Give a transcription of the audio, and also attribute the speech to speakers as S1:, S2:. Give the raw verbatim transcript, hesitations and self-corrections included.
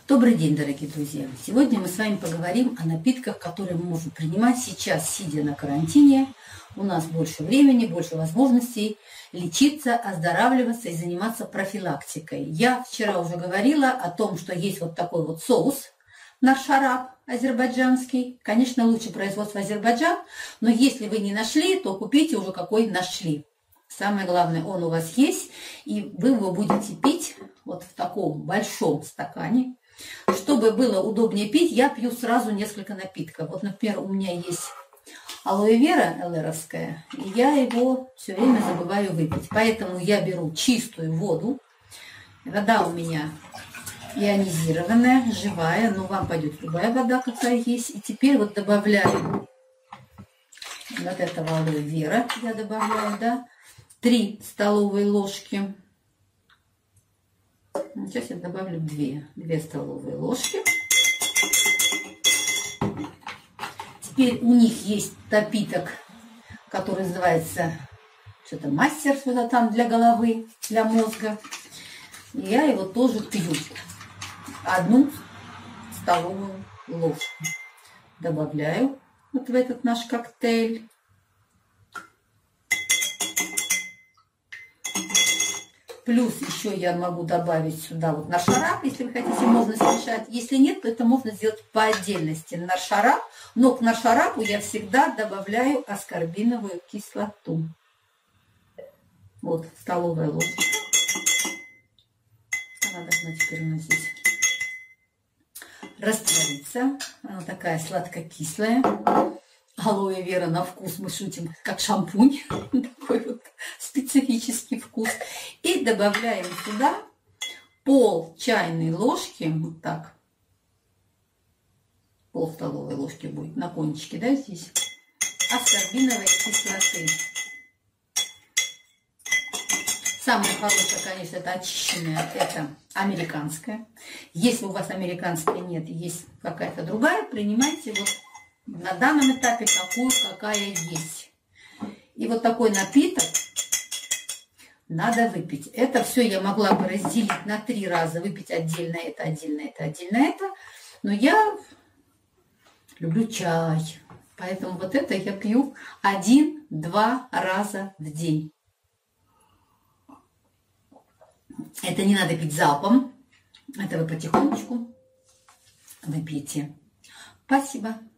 S1: Добрый день, дорогие друзья! Сегодня мы с вами поговорим о напитках, которые мы можем принимать сейчас, сидя на карантине. У нас больше времени, больше возможностей лечиться, оздоравливаться и заниматься профилактикой. Я вчера уже говорила о том, что есть вот такой вот соус наршарап азербайджанский. Конечно, лучше производство Азербайджан, но если вы не нашли, то купите уже какой нашли. Самое главное, он у вас есть, и вы его будете пить вот в таком большом стакане. Чтобы было удобнее пить, я пью сразу несколько напитков. Вот, например, у меня есть алоэ вера элэровская, и я его все время забываю выпить. Поэтому я беру чистую воду. Вода у меня ионизированная, живая, но вам пойдет любая вода, какая есть. И теперь вот добавляю вот этого алоэ вера, я добавляю, да, три столовые ложки. Сейчас я добавлю две, две столовые ложки. Теперь у них есть напиток, который называется что-то мастер, что-то там для головы, для мозга. И я его тоже пью. Одну столовую ложку добавляю вот в этот наш коктейль. Плюс еще я могу добавить сюда вот наршарап, если вы хотите, можно смешать. Если нет, то это можно сделать по отдельности наршарап. Но к наршарапу я всегда добавляю аскорбиновую кислоту. Вот столовая ложка. Она должна теперь у нас здесь раствориться. Она такая сладко-кислая. Алоэ вера на вкус, мы шутим, как шампунь. Такой вот специфический вкус. И добавляем сюда пол чайной ложки, вот так, пол столовой ложки будет на кончике, да, здесь, аскорбиновой кислоты. Самое хорошее, конечно, это очищенная, это американская. Если у вас американская нет, есть какая-то другая, принимайте вот на данном этапе такую, какая есть. И вот такой напиток надо выпить. Это все я могла бы разделить на три раза. Выпить отдельно это, отдельно это, отдельно это. Но я люблю чай. Поэтому вот это я пью один-два раза в день. Это не надо пить залпом. Это вы потихонечку выпьете. Спасибо.